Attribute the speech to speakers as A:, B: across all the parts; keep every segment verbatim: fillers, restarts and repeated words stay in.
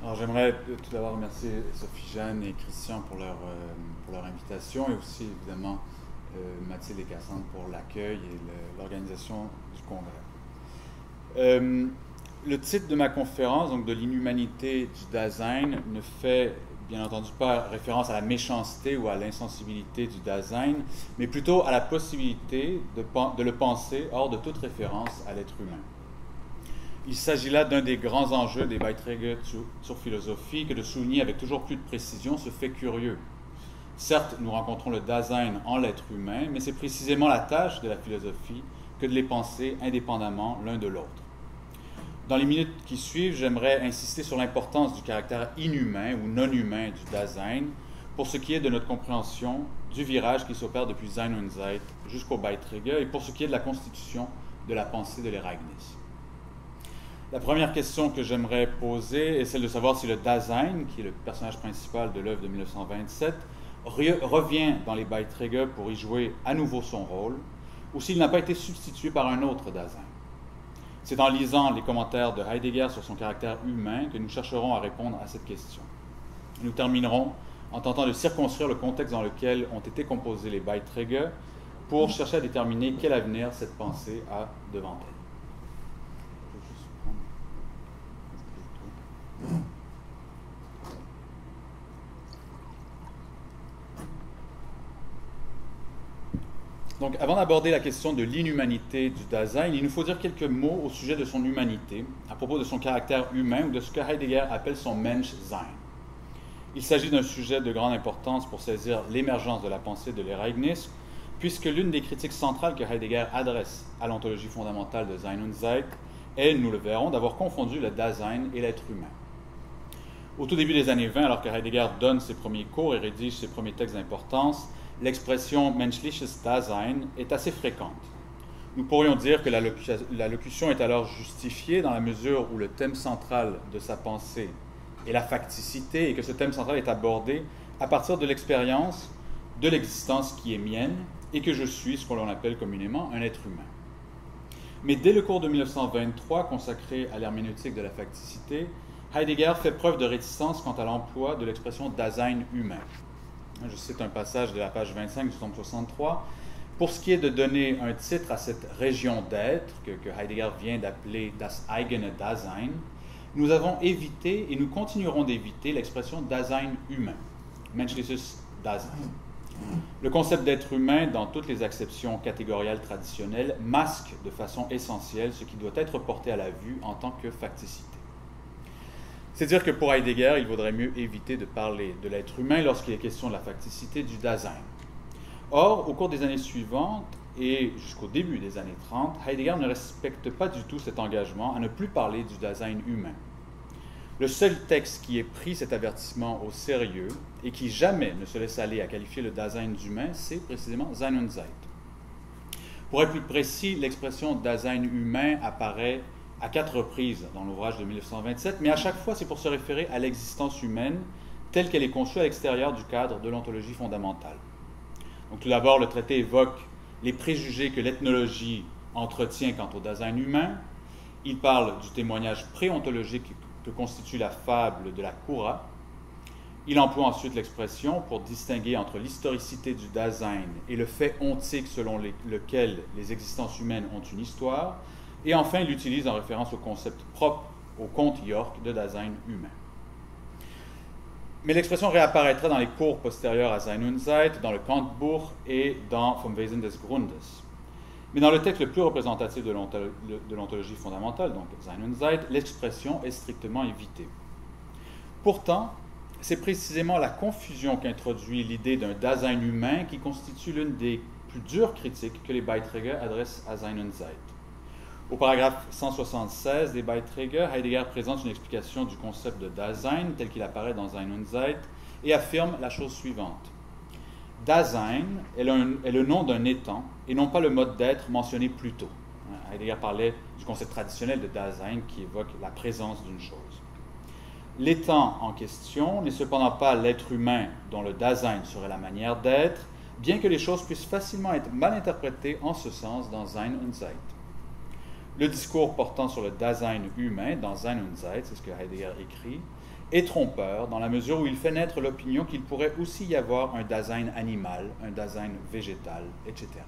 A: Alors j'aimerais tout d'abord remercier Sophie Jeanne et Christian pour leur, euh, pour leur invitation et aussi évidemment euh, Mathilde et Cassandre pour l'accueil et l'organisation du congrès. Euh, le titre de ma conférence, donc de l'inhumanité du Dasein, ne fait bien entendu pas référence à la méchanceté ou à l'insensibilité du Dasein, mais plutôt à la possibilité de, de le penser hors de toute référence à l'être humain. Il s'agit là d'un des grands enjeux des Beiträge zur, zur Philosophie que de souligner avec toujours plus de précision ce fait curieux. Certes, nous rencontrons le Dasein en l'être humain, mais c'est précisément la tâche de la philosophie que de les penser indépendamment l'un de l'autre. Dans les minutes qui suivent, j'aimerais insister sur l'importance du caractère inhumain ou non humain du Dasein pour ce qui est de notre compréhension du virage qui s'opère depuis Sein und Zeit jusqu'au Beiträge et pour ce qui est de la constitution de la pensée de l'Ereignis. La première question que j'aimerais poser est celle de savoir si le Dasein, qui est le personnage principal de l'œuvre de mille neuf cent vingt-sept, re revient dans les Beiträge pour y jouer à nouveau son rôle, ou s'il n'a pas été substitué par un autre Dasein. C'est en lisant les commentaires de Heidegger sur son caractère humain que nous chercherons à répondre à cette question. Nous terminerons en tentant de circonscrire le contexte dans lequel ont été composés les Beiträge pour chercher à déterminer quel avenir cette pensée a devant elle. Donc, avant d'aborder la question de l'inhumanité du Dasein, il nous faut dire quelques mots au sujet de son humanité, à propos de son caractère humain ou de ce que Heidegger appelle son Menschsein. Il s'agit d'un sujet de grande importance pour saisir l'émergence de la pensée de l'Ereignis, puisque l'une des critiques centrales que Heidegger adresse à l'ontologie fondamentale de Sein und Zeit est, nous le verrons, d'avoir confondu le Dasein et l'être humain. Au tout début des années vingt, alors que Heidegger donne ses premiers cours et rédige ses premiers textes d'importance, l'expression « menschliches Dasein » est assez fréquente. Nous pourrions dire que la, locu la locution est alors justifiée dans la mesure où le thème central de sa pensée est la facticité et que ce thème central est abordé à partir de l'expérience de l'existence qui est mienne et que je suis ce qu'on appelle communément un être humain. Mais dès le cours de mille neuf cent vingt-trois, consacré à l'herméneutique de la facticité, Heidegger fait preuve de réticence quant à l'emploi de l'expression « Dasein humain ». Je cite un passage de la page vingt-cinq du tome soixante-trois. Pour ce qui est de donner un titre à cette région d'être, que, que Heidegger vient d'appeler « das eigene Dasein », nous avons évité et nous continuerons d'éviter l'expression « Dasein humain », « menschliches Dasein ». Le concept d'être humain, dans toutes les acceptions catégoriales traditionnelles, masque de façon essentielle ce qui doit être porté à la vue en tant que facticité. C'est dire que pour Heidegger, il vaudrait mieux éviter de parler de l'être humain lorsqu'il est question de la facticité du Dasein. Or, au cours des années suivantes et jusqu'au début des années trente, Heidegger ne respecte pas du tout cet engagement à ne plus parler du Dasein humain. Le seul texte qui ait pris cet avertissement au sérieux et qui jamais ne se laisse aller à qualifier le Dasein d'humain, c'est précisément Sein und Zeit. Pour être plus précis, l'expression Dasein humain apparaît à quatre reprises dans l'ouvrage de mille neuf cent vingt-sept, mais à chaque fois, c'est pour se référer à l'existence humaine telle qu'elle est conçue à l'extérieur du cadre de l'ontologie fondamentale. Donc, tout d'abord, le traité évoque les préjugés que l'ethnologie entretient quant au Dasein humain. Il parle du témoignage préontologique que constitue la fable de la Cura. Il emploie ensuite l'expression pour distinguer entre l'historicité du Dasein et le fait ontique selon les, lequel les existences humaines ont une histoire. Et enfin, il l'utilise en référence au concept propre au conte York de Dasein humain. Mais l'expression réapparaîtra dans les cours postérieurs à Sein und Zeit, dans le Kantbuch et dans Vom Wesen des Grundes. Mais dans le texte le plus représentatif de l'ontologie fondamentale, donc Sein und Zeit, l'expression est strictement évitée. Pourtant, c'est précisément la confusion qu'introduit l'idée d'un Dasein humain qui constitue l'une des plus dures critiques que les Beiträge adressent à Sein und Zeit. Au paragraphe cent soixante-seize des Beiträge, Heidegger présente une explication du concept de Dasein tel qu'il apparaît dans Sein und Zeit et affirme la chose suivante. Dasein est le, est le nom d'un étant et non pas le mode d'être mentionné plus tôt. Heidegger parlait du concept traditionnel de Dasein qui évoque la présence d'une chose. L'étant en question n'est cependant pas l'être humain dont le Dasein serait la manière d'être, bien que les choses puissent facilement être mal interprétées en ce sens dans Sein und Zeit. Le discours portant sur le Dasein humain dans Sein und Zeit, c'est ce que Heidegger écrit, est trompeur dans la mesure où il fait naître l'opinion qu'il pourrait aussi y avoir un Dasein animal, un Dasein végétal, et cetera.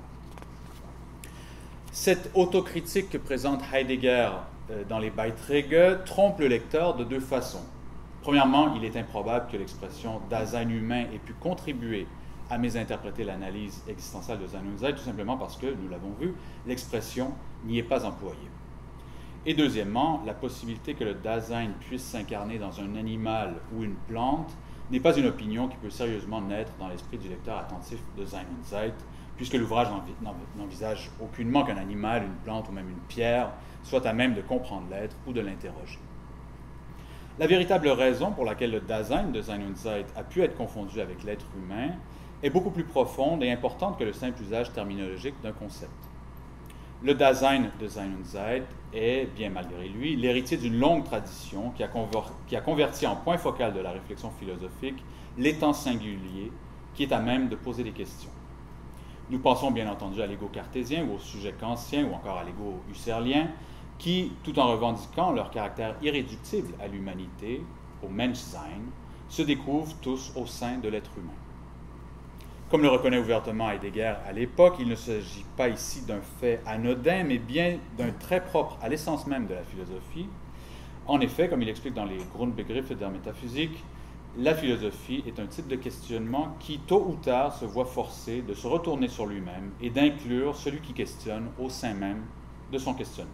A: Cette autocritique que présente Heidegger dans les Beiträge trompe le lecteur de deux façons. Premièrement, il est improbable que l'expression Dasein humain ait pu contribuer à mésinterpréter l'analyse existentielle de Sein und Zeit, tout simplement parce que, nous l'avons vu, l'expression n'y est pas employée. Et deuxièmement, la possibilité que le Dasein puisse s'incarner dans un animal ou une plante n'est pas une opinion qui peut sérieusement naître dans l'esprit du lecteur attentif de Sein und Zeit, puisque l'ouvrage n'envisage aucunement qu'un animal, une plante ou même une pierre soit à même de comprendre l'être ou de l'interroger. La véritable raison pour laquelle le Dasein de Sein und Zeit a pu être confondu avec l'être humain est beaucoup plus profonde et importante que le simple usage terminologique d'un concept. Le Dasein de Sein und Zeit est, bien malgré lui, l'héritier d'une longue tradition qui a, qui a converti en point focal de la réflexion philosophique l'étant singulier qui est à même de poser des questions. Nous pensons bien entendu à l'ego cartésien ou au sujet kantien ou encore à l'ego husserlien qui, tout en revendiquant leur caractère irréductible à l'humanité, au Menschsein, se découvrent tous au sein de l'être humain. Comme le reconnaît ouvertement Heidegger à l'époque, il ne s'agit pas ici d'un fait anodin, mais bien d'un trait propre à l'essence même de la philosophie. En effet, comme il explique dans les Grundbegriffe der Metaphysik, la philosophie est un type de questionnement qui, tôt ou tard, se voit forcé de se retourner sur lui-même et d'inclure celui qui questionne au sein même de son questionnement.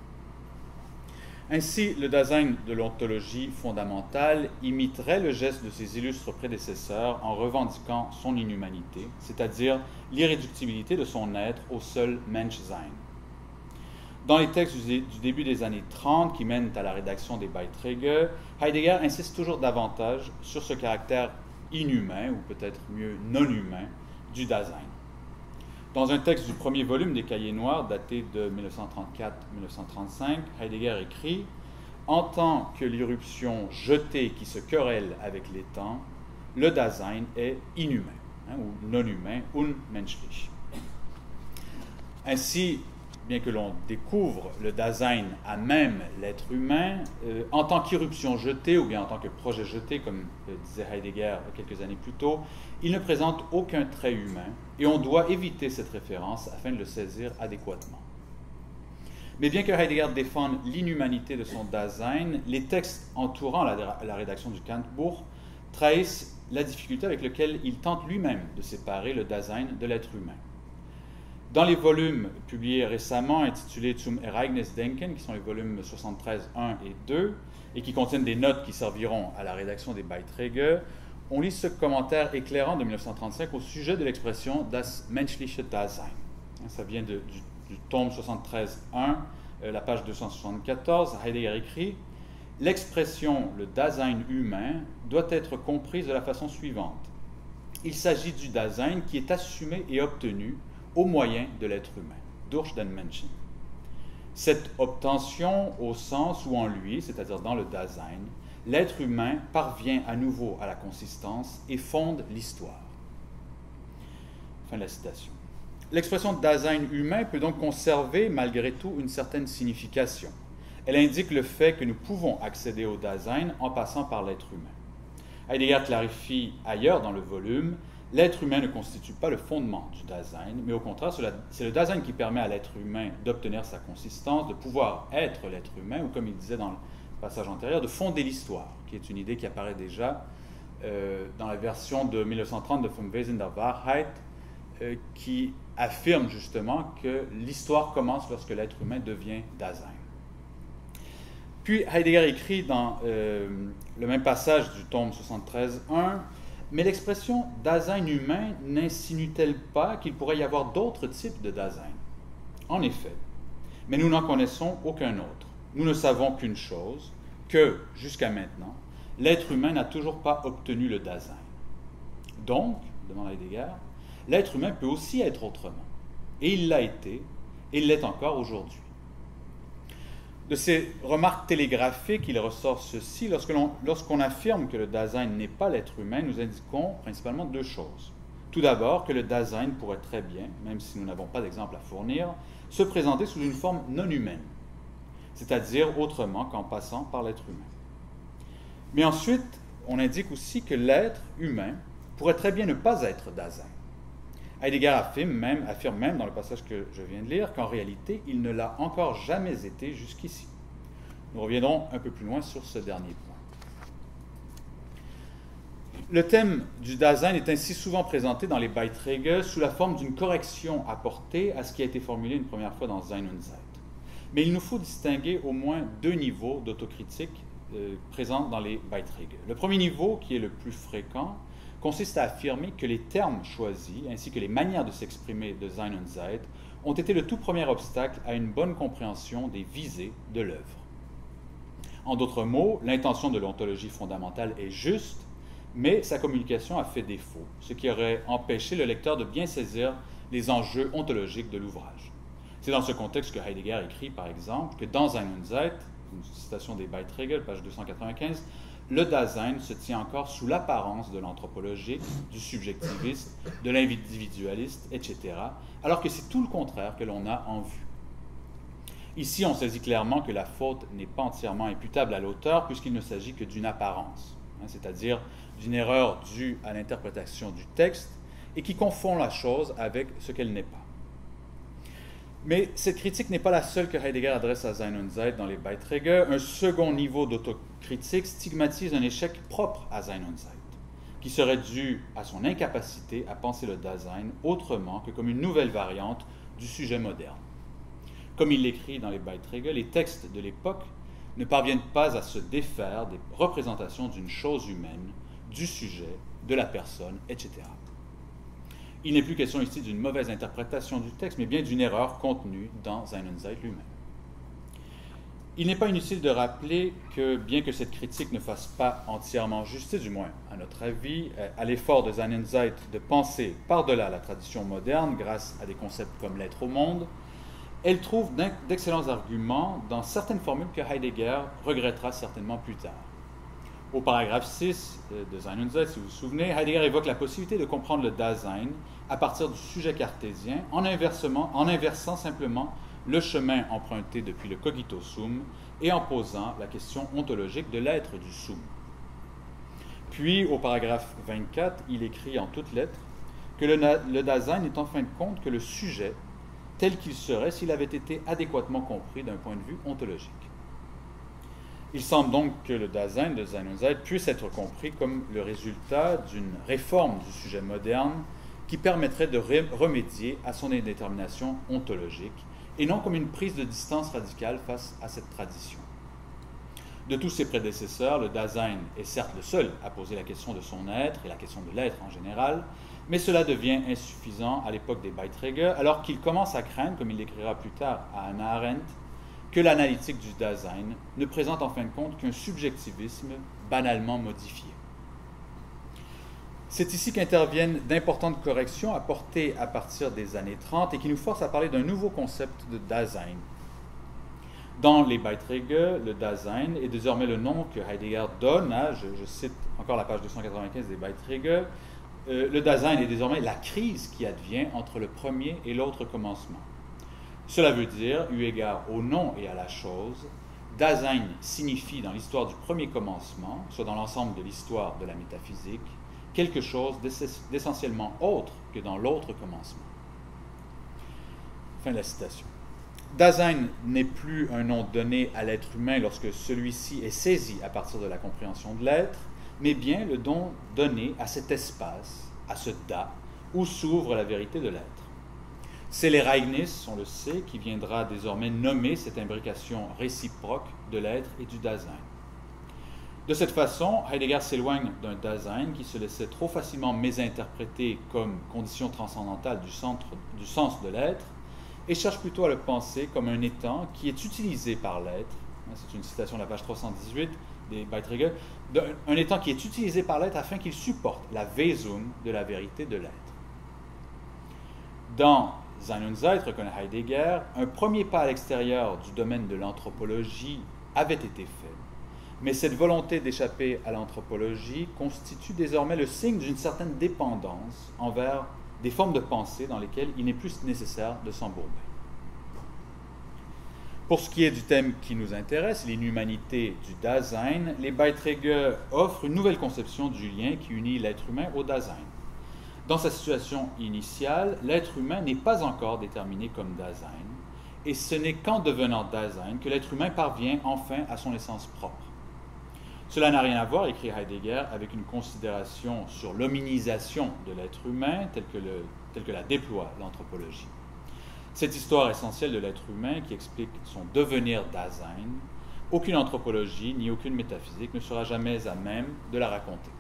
A: Ainsi, le Dasein de l'ontologie fondamentale imiterait le geste de ses illustres prédécesseurs en revendiquant son inhumanité, c'est-à-dire l'irréductibilité de son être au seul Menschsein. Dans les textes du début des années trente qui mènent à la rédaction des Beiträge, Heidegger insiste toujours davantage sur ce caractère inhumain, ou peut-être mieux non-humain, du Dasein. Dans un texte du premier volume des Cahiers noirs, daté de mille neuf cent trente-quatre à mille neuf cent trente-cinq, Heidegger écrit « En tant que l'irruption jetée qui se querelle avec les temps, le Dasein est inhumain, hein, ou non-humain, unmenschlich. » Ainsi, bien que l'on découvre le Dasein à même l'être humain, euh, en tant qu'irruption jetée, ou bien en tant que projet jeté, comme euh, disait Heidegger quelques années plus tôt, il ne présente aucun trait humain, et on doit éviter cette référence afin de le saisir adéquatement. Mais bien que Heidegger défende l'inhumanité de son Dasein, les textes entourant la, la rédaction du Kantbuch trahissent la difficulté avec laquelle il tente lui-même de séparer le Dasein de l'être humain. Dans les volumes publiés récemment intitulés Zum Ereignisdenken, qui sont les volumes soixante-treize, un et deux, et qui contiennent des notes qui serviront à la rédaction des Beiträge, on lit ce commentaire éclairant de mille neuf cent trente-cinq au sujet de l'expression Das menschliche Dasein. Ça vient de, du, du tome soixante-treize, un, euh, la page deux cent soixante-quatorze. Heidegger écrit « L'expression « le Dasein humain » doit être comprise de la façon suivante. Il s'agit du Dasein qui est assumé et obtenu au moyen de l'être humain, durch den Menschen. Cette obtention au sens où en lui, c'est-à-dire dans le Dasein, l'être humain parvient à nouveau à la consistance et fonde l'histoire. » Fin de la citation. L'expression Dasein humain peut donc conserver malgré tout une certaine signification. Elle indique le fait que nous pouvons accéder au Dasein en passant par l'être humain. Heidegger clarifie ailleurs dans le volume « L'être humain ne constitue pas le fondement du Dasein, mais au contraire, c'est le Dasein qui permet à l'être humain d'obtenir sa consistance, de pouvoir être l'être humain, ou comme il disait dans le passage antérieur, de fonder l'histoire, qui est une idée qui apparaît déjà euh, dans la version de mille neuf cent trente de Vom Wesen der Wahrheit, euh, qui affirme justement que l'histoire commence lorsque l'être humain devient Dasein. Puis Heidegger écrit dans euh, le même passage du tome soixante-treize, un, « Mais l'expression Dasein humain n'insinue-t-elle pas qu'il pourrait y avoir d'autres types de Dasein? En effet, mais nous n'en connaissons aucun autre. Nous ne savons qu'une chose, que, jusqu'à maintenant, l'être humain n'a toujours pas obtenu le Dasein. Donc, demande Heidegger, l'être humain peut aussi être autrement. Et il l'a été, et il l'est encore aujourd'hui. » De ces remarques télégraphiques, il ressort ceci. Lorsque l'on, lorsqu'on affirme que le Dasein n'est pas l'être humain, nous indiquons principalement deux choses. Tout d'abord, que le Dasein pourrait très bien, même si nous n'avons pas d'exemple à fournir, se présenter sous une forme non humaine, c'est-à-dire autrement qu'en passant par l'être humain. Mais ensuite, on indique aussi que l'être humain pourrait très bien ne pas être Dasein. Heidegger affirme même, affirme même dans le passage que je viens de lire qu'en réalité, il ne l'a encore jamais été jusqu'ici. Nous reviendrons un peu plus loin sur ce dernier point. Le thème du Dasein est ainsi souvent présenté dans les Beiträge sous la forme d'une correction apportée à ce qui a été formulé une première fois dans Sein und Zeit. Mais il nous faut distinguer au moins deux niveaux d'autocritique euh, présents dans les Beiträge. Le premier niveau, qui est le plus fréquent, consiste à affirmer que les termes choisis, ainsi que les manières de s'exprimer de Sein und Zeit, ont été le tout premier obstacle à une bonne compréhension des visées de l'œuvre. En d'autres mots, l'intention de l'ontologie fondamentale est juste, mais sa communication a fait défaut, ce qui aurait empêché le lecteur de bien saisir les enjeux ontologiques de l'ouvrage. C'est dans ce contexte que Heidegger écrit, par exemple, que dans Sein und Zeit, une citation des Beiträge, page deux cent quatre-vingt-quinze, le Dasein se tient encore sous l'apparence de l'anthropologique, du subjectiviste, de l'individualiste, et cetera, alors que c'est tout le contraire que l'on a en vue. Ici, on saisit clairement que la faute n'est pas entièrement imputable à l'auteur, puisqu'il ne s'agit que d'une apparence, hein, c'est-à-dire d'une erreur due à l'interprétation du texte et qui confond la chose avec ce qu'elle n'est pas. Mais cette critique n'est pas la seule que Heidegger adresse à Sein und Zeit dans les Beiträge. Un second niveau d'autocritique stigmatise un échec propre à Sein und Zeit, qui serait dû à son incapacité à penser le Dasein autrement que comme une nouvelle variante du sujet moderne. Comme il l'écrit dans les Beiträge, les textes de l'époque ne parviennent pas à se défaire des représentations d'une chose humaine, du sujet, de la personne, et cetera. Il n'est plus question ici d'une mauvaise interprétation du texte, mais bien d'une erreur contenue dans Sein und Zeit lui-même. Il n'est pas inutile de rappeler que, bien que cette critique ne fasse pas entièrement justice, du moins à notre avis, à l'effort de Sein und Zeit de penser par-delà la tradition moderne grâce à des concepts comme l'être au monde, elle trouve d'excellents arguments dans certaines formules que Heidegger regrettera certainement plus tard. Au paragraphe six de Sein und Zeit, si vous vous souvenez, Heidegger évoque la possibilité de comprendre le Dasein à partir du sujet cartésien en, en inversant simplement le chemin emprunté depuis le cogito sum et en posant la question ontologique de l'être du sum. Puis, au paragraphe vingt-quatre, il écrit en toutes lettres que le, le Dasein n'est en fin de compte que le sujet tel qu'il serait s'il avait été adéquatement compris d'un point de vue ontologique. Il semble donc que le Dasein de Sein und Zeit puisse être compris comme le résultat d'une réforme du sujet moderne qui permettrait de remédier à son indétermination ontologique et non comme une prise de distance radicale face à cette tradition. De tous ses prédécesseurs, le Dasein est certes le seul à poser la question de son être et la question de l'être en général, mais cela devient insuffisant à l'époque des Beiträge, alors qu'il commence à craindre, comme il l'écrira plus tard à Hannah Arendt, que l'analytique du Dasein ne présente en fin de compte qu'un subjectivisme banalement modifié. C'est ici qu'interviennent d'importantes corrections apportées à partir des années trente et qui nous forcent à parler d'un nouveau concept de Dasein. Dans les Beiträge, le Dasein est désormais le nom que Heidegger donne à, je, je cite encore la page deux cent quatre-vingt-quinze des Beiträge, euh, le Dasein est désormais la crise qui advient entre le premier et l'autre commencement. Cela veut dire, eu égard au nom et à la chose, Dasein signifie dans l'histoire du premier commencement, soit dans l'ensemble de l'histoire de la métaphysique, quelque chose d'essentiellement autre que dans l'autre commencement. Fin de la citation. Dasein n'est plus un nom donné à l'être humain lorsque celui-ci est saisi à partir de la compréhension de l'être, mais bien le don donné à cet espace, à ce da, où s'ouvre la vérité de l'être. C'est l'Ereignis, on le sait, qui viendra désormais nommer cette imbrication réciproque de l'être et du Dasein. De cette façon, Heidegger s'éloigne d'un Dasein qui se laissait trop facilement mésinterpréter comme condition transcendantale du, centre, du sens de l'être et cherche plutôt à le penser comme un étant qui est utilisé par l'être. C'est une citation de la page trois cent dix-huit des Beiträge. Un étant qui est utilisé par l'être afin qu'il supporte la Wesung de la vérité de l'être. Dans Sein und Zeit, reconnaît Heidegger, un premier pas à l'extérieur du domaine de l'anthropologie avait été fait. Mais cette volonté d'échapper à l'anthropologie constitue désormais le signe d'une certaine dépendance envers des formes de pensée dans lesquelles il n'est plus nécessaire de s'embourber. Pour ce qui est du thème qui nous intéresse, l'inhumanité du Dasein, les Beiträge offrent une nouvelle conception du lien qui unit l'être humain au Dasein. Dans sa situation initiale, l'être humain n'est pas encore déterminé comme Dasein, et ce n'est qu'en devenant Dasein que l'être humain parvient enfin à son essence propre. Cela n'a rien à voir, écrit Heidegger, avec une considération sur l'hominisation de l'être humain telle que, le, telle que la déploie l'anthropologie. Cette histoire essentielle de l'être humain qui explique son devenir Dasein, aucune anthropologie ni aucune métaphysique ne sera jamais à même de la raconter.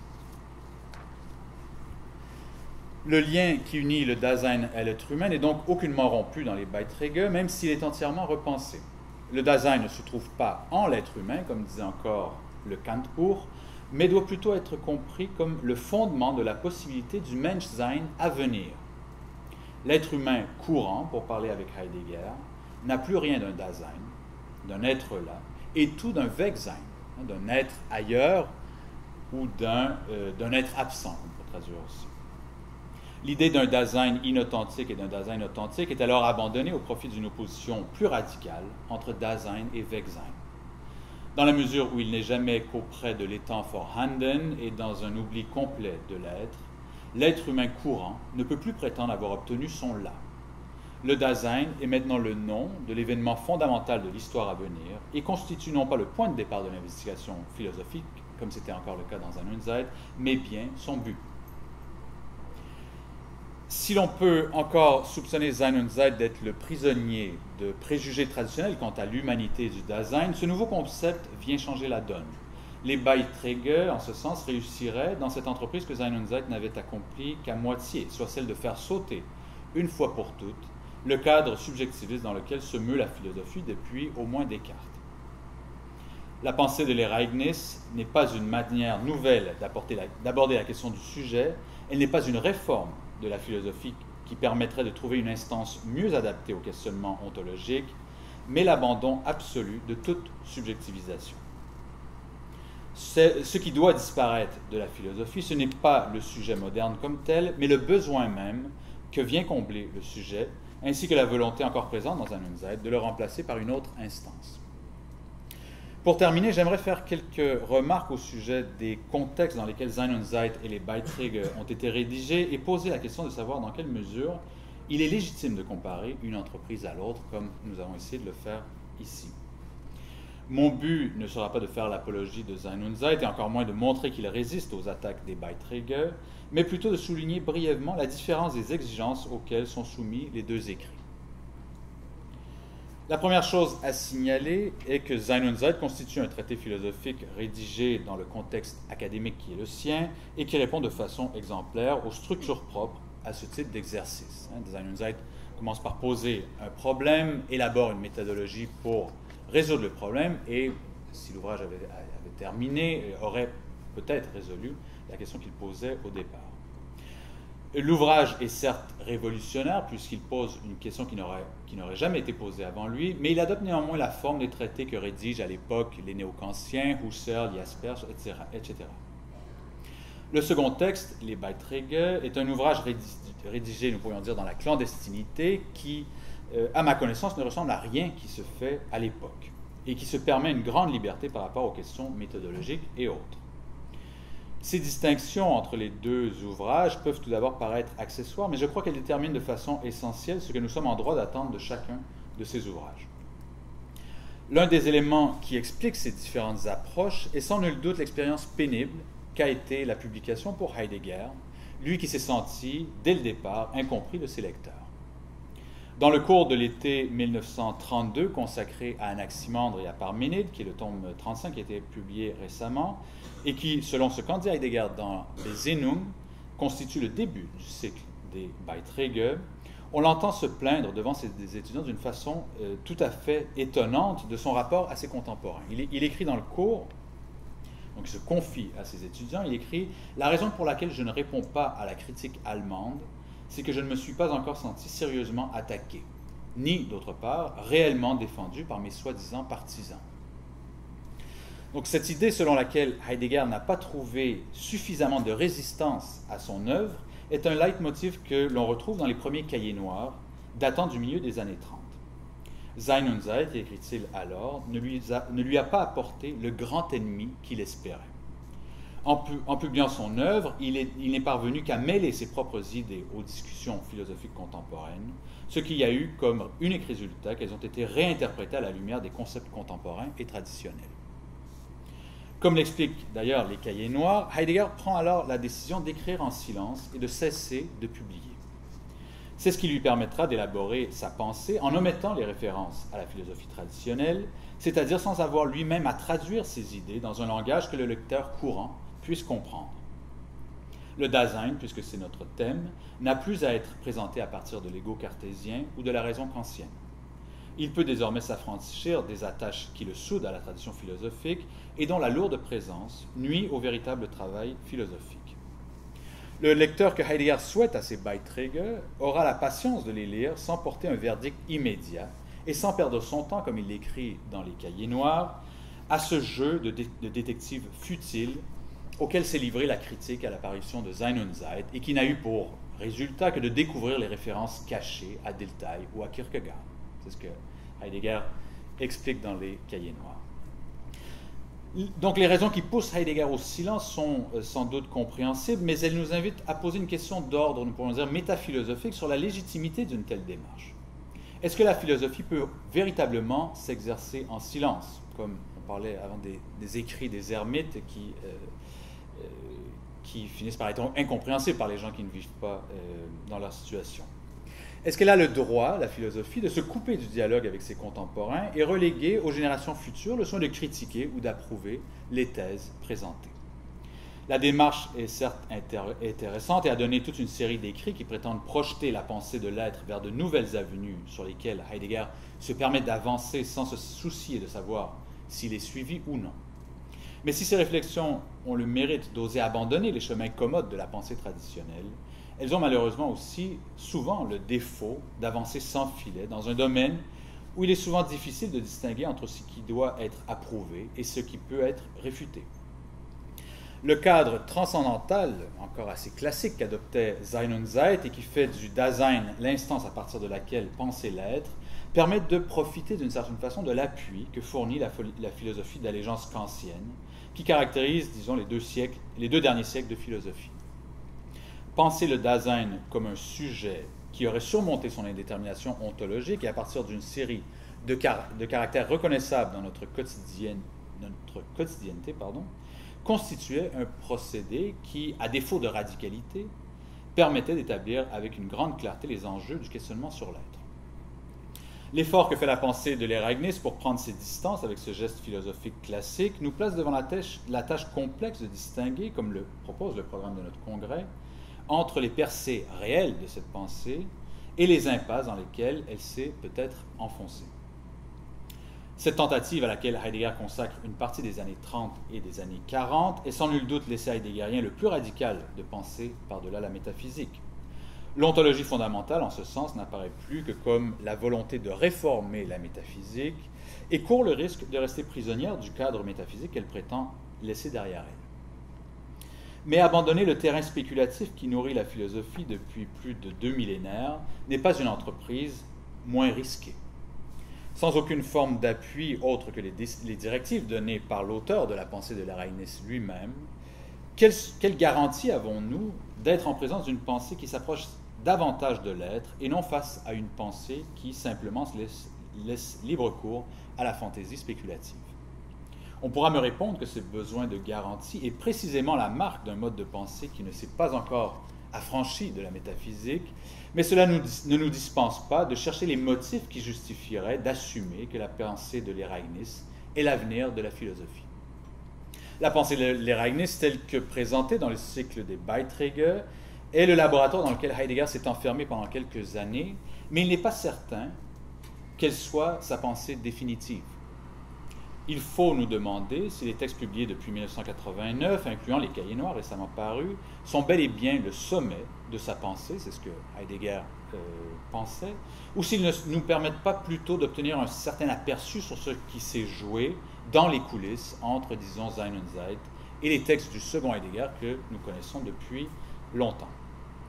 A: Le lien qui unit le Dasein à l'être humain n'est donc aucunement rompu dans les Beiträge, même s'il est entièrement repensé. Le Dasein ne se trouve pas en l'être humain, comme disait encore le Kantbuch, mais doit plutôt être compris comme le fondement de la possibilité du Menschsein à venir. L'être humain courant, pour parler avec Heidegger, n'a plus rien d'un Dasein, d'un être là, et tout d'un Wegsein, d'un être ailleurs ou d'un euh, d'un être absent, on peut traduire aussi. L'idée d'un Dasein inauthentique et d'un Dasein authentique est alors abandonnée au profit d'une opposition plus radicale entre Dasein et Wegsein. Dans la mesure où il n'est jamais qu'auprès de l'étant vorhanden et dans un oubli complet de l'être, l'être humain courant ne peut plus prétendre avoir obtenu son là. Le Dasein est maintenant le nom de l'événement fondamental de l'histoire à venir et constitue non pas le point de départ de l'investigation philosophique, comme c'était encore le cas dans Sein und Zeit, mais bien son but. Si l'on peut encore soupçonner Sein und Zeit d'être le prisonnier de préjugés traditionnels quant à l'humanité du Dasein, ce nouveau concept vient changer la donne. Les Beiträge, en ce sens, réussiraient dans cette entreprise que Sein und Zeit n'avait accomplie qu'à moitié, soit celle de faire sauter, une fois pour toutes, le cadre subjectiviste dans lequel se meut la philosophie depuis au moins Descartes. La pensée de l'Ereignis n'est pas une manière nouvelle d'aborder la, la question du sujet, elle n'est pas une réforme de la philosophie qui permettrait de trouver une instance mieux adaptée au questionnement ontologique, mais l'abandon absolu de toute subjectivisation. Ce qui doit disparaître de la philosophie, ce n'est pas le sujet moderne comme tel, mais le besoin même que vient combler le sujet, ainsi que la volonté encore présente dans Sein und Zeit de le remplacer par une autre instance. Pour terminer, j'aimerais faire quelques remarques au sujet des contextes dans lesquels Sein und Zeit et les Beiträge ont été rédigés et poser la question de savoir dans quelle mesure il est légitime de comparer une entreprise à l'autre, comme nous avons essayé de le faire ici. Mon but ne sera pas de faire l'apologie de Sein und Zeit et encore moins de montrer qu'il résiste aux attaques des Beiträge, mais plutôt de souligner brièvement la différence des exigences auxquelles sont soumis les deux écrits. La première chose à signaler est que Sein und Zeit constitue un traité philosophique rédigé dans le contexte académique qui est le sien et qui répond de façon exemplaire aux structures propres à ce type d'exercice. Sein und Zeit commence par poser un problème, élabore une méthodologie pour résoudre le problème et, si l'ouvrage avait, avait terminé, aurait peut-être résolu la question qu'il posait au départ. L'ouvrage est certes révolutionnaire puisqu'il pose une question qui n'aurait, qui n'aurait jamais été posée avant lui, mais il adopte néanmoins la forme des traités que rédigent à l'époque les néo-kantiens, Husserl, Jaspers, et cetera, et cetera. Le second texte, les Beiträge, est un ouvrage rédigé, nous pourrions dire, dans la clandestinité qui, euh, à ma connaissance, ne ressemble à rien qui se fait à l'époque et qui se permet une grande liberté par rapport aux questions méthodologiques et autres. Ces distinctions entre les deux ouvrages peuvent tout d'abord paraître accessoires, mais je crois qu'elles déterminent de façon essentielle ce que nous sommes en droit d'attendre de chacun de ces ouvrages. L'un des éléments qui explique ces différentes approches est sans nul doute l'expérience pénible qu'a été la publication pour Heidegger, lui qui s'est senti, dès le départ, incompris de ses lecteurs. Dans le cours de l'été mille neuf cent trente-deux, consacré à Anaximandre et à Parménide, qui est le tome trente-cinq qui a été publié récemment, et qui, selon ce qu'en dit Heidegger dans les Zennung, constitue le début du cycle des Beiträge, on l'entend se plaindre devant ses étudiants d'une façon euh, tout à fait étonnante de son rapport à ses contemporains. Il, il écrit dans le cours, donc il se confie à ses étudiants, il écrit « La raison pour laquelle je ne réponds pas à la critique allemande, c'est que je ne me suis pas encore senti sérieusement attaqué, ni, d'autre part, réellement défendu par mes soi-disant partisans. » Donc cette idée selon laquelle Heidegger n'a pas trouvé suffisamment de résistance à son œuvre est un leitmotiv que l'on retrouve dans les premiers cahiers noirs datant du milieu des années trente. Sein und Zeit, écrit-il alors, ne lui, a, ne lui a pas apporté le grand ennemi qu'il espérait. En, pu, en publiant son œuvre, il, est, il n'est parvenu qu'à mêler ses propres idées aux discussions philosophiques contemporaines, ce qui a eu comme unique résultat qu'elles ont été réinterprétées à la lumière des concepts contemporains et traditionnels. Comme l'expliquent d'ailleurs les Cahiers noirs, Heidegger prend alors la décision d'écrire en silence et de cesser de publier. C'est ce qui lui permettra d'élaborer sa pensée en omettant les références à la philosophie traditionnelle, c'est-à-dire sans avoir lui-même à traduire ses idées dans un langage que le lecteur courant puisse comprendre. Le Dasein, puisque c'est notre thème, n'a plus à être présenté à partir de l'ego cartésien ou de la raison kantienne. Il peut désormais s'affranchir des attaches qui le soudent à la tradition philosophique et dont la lourde présence nuit au véritable travail philosophique. Le lecteur que Heidegger souhaite à ses Beiträge aura la patience de les lire sans porter un verdict immédiat et sans perdre son temps, comme il l'écrit dans les Cahiers noirs, à ce jeu de, dé de détective futile auquel s'est livrée la critique à l'apparition de Sein und Zeit et qui n'a eu pour résultat que de découvrir les références cachées à Dilthey ou à Kierkegaard. C'est ce que Heidegger explique dans les Cahiers noirs. Donc les raisons qui poussent Heidegger au silence sont euh, sans doute compréhensibles, mais elles nous invitent à poser une question d'ordre, nous pourrions dire, métaphilosophique sur la légitimité d'une telle démarche. Est-ce que la philosophie peut véritablement s'exercer en silence, comme on parlait avant des, des écrits des ermites qui, euh, euh, qui finissent par être incompréhensibles par les gens qui ne vivent pas euh, dans leur situation? Est-ce qu'elle a le droit, la philosophie, de se couper du dialogue avec ses contemporains et reléguer aux générations futures le soin de critiquer ou d'approuver les thèses présentées? La démarche est certes intéressante et a donné toute une série d'écrits qui prétendent projeter la pensée de l'être vers de nouvelles avenues sur lesquelles Heidegger se permet d'avancer sans se soucier de savoir s'il est suivi ou non. Mais si ces réflexions ont le mérite d'oser abandonner les chemins commodes de la pensée traditionnelle, elles ont malheureusement aussi souvent le défaut d'avancer sans filet dans un domaine où il est souvent difficile de distinguer entre ce qui doit être approuvé et ce qui peut être réfuté. Le cadre transcendantal, encore assez classique, qu'adoptait Sein und Zeit et qui fait du Dasein l'instance à partir de laquelle penser l'être, permet de profiter d'une certaine façon de l'appui que fournit la, la philosophie d'allégeance kantienne, qui caractérise, disons, les deux, siècles, les deux derniers siècles de philosophie. Penser le Dasein comme un sujet qui aurait surmonté son indétermination ontologique et à partir d'une série de, car de caractères reconnaissables dans notre, quotidienne, notre quotidienneté pardon, constituait un procédé qui, à défaut de radicalité, permettait d'établir avec une grande clarté les enjeux du questionnement sur l'être. L'effort que fait la pensée de l'Eragnis pour prendre ses distances avec ce geste philosophique classique nous place devant la tâche, la tâche complexe de distinguer, comme le propose le programme de notre congrès, entre les percées réelles de cette pensée et les impasses dans lesquelles elle s'est peut-être enfoncée. Cette tentative à laquelle Heidegger consacre une partie des années trente et des années quarante est sans nul doute l'essai heideggerien le plus radical de penser par-delà la métaphysique. L'ontologie fondamentale, en ce sens, n'apparaît plus que comme la volonté de réformer la métaphysique et court le risque de rester prisonnière du cadre métaphysique qu'elle prétend laisser derrière elle. Mais abandonner le terrain spéculatif qui nourrit la philosophie depuis plus de deux millénaires n'est pas une entreprise moins risquée. Sans aucune forme d'appui autre que les, les directives données par l'auteur de la pensée de l'Eragnis lui-même, quelle, quelle garantie avons-nous d'être en présence d'une pensée qui s'approche davantage de l'être et non face à une pensée qui simplement se laisse, laisse libre cours à la fantaisie spéculative? On pourra me répondre que ce besoin de garantie est précisément la marque d'un mode de pensée qui ne s'est pas encore affranchi de la métaphysique, mais cela nous, ne nous dispense pas de chercher les motifs qui justifieraient d'assumer que la pensée de l'Eragnis est l'avenir de la philosophie. La pensée de l'Eragnis, telle que présentée dans le cycle des Beiträge, est le laboratoire dans lequel Heidegger s'est enfermé pendant quelques années, mais il n'est pas certain qu'elle soit sa pensée définitive. Il faut nous demander si les textes publiés depuis mille neuf cent quatre-vingt-neuf, incluant les Cahiers noirs récemment parus, sont bel et bien le sommet de sa pensée, c'est ce que Heidegger euh, pensait, ou s'ils ne nous permettent pas plutôt d'obtenir un certain aperçu sur ce qui s'est joué dans les coulisses entre, disons, Sein und Zeit et les textes du second Heidegger que nous connaissons depuis longtemps.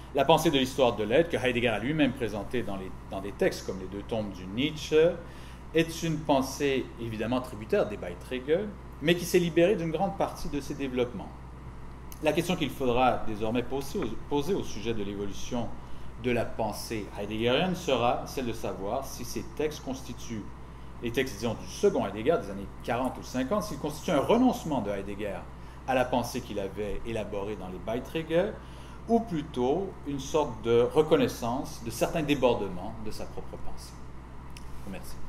A: La pensée de l'histoire de l'être, que Heidegger a lui-même présentée dans, les, dans des textes comme les deux tomes du Nietzsche, est une pensée évidemment tributaire des Beiträge, mais qui s'est libérée d'une grande partie de ses développements. La question qu'il faudra désormais poser, poser au sujet de l'évolution de la pensée heideggerienne sera celle de savoir si ces textes constituent, les textes disons du second Heidegger des années quarante ou cinquante, s'ils constituent un renoncement de Heidegger à la pensée qu'il avait élaborée dans les Beiträge, ou plutôt une sorte de reconnaissance de certains débordements de sa propre pensée. Merci.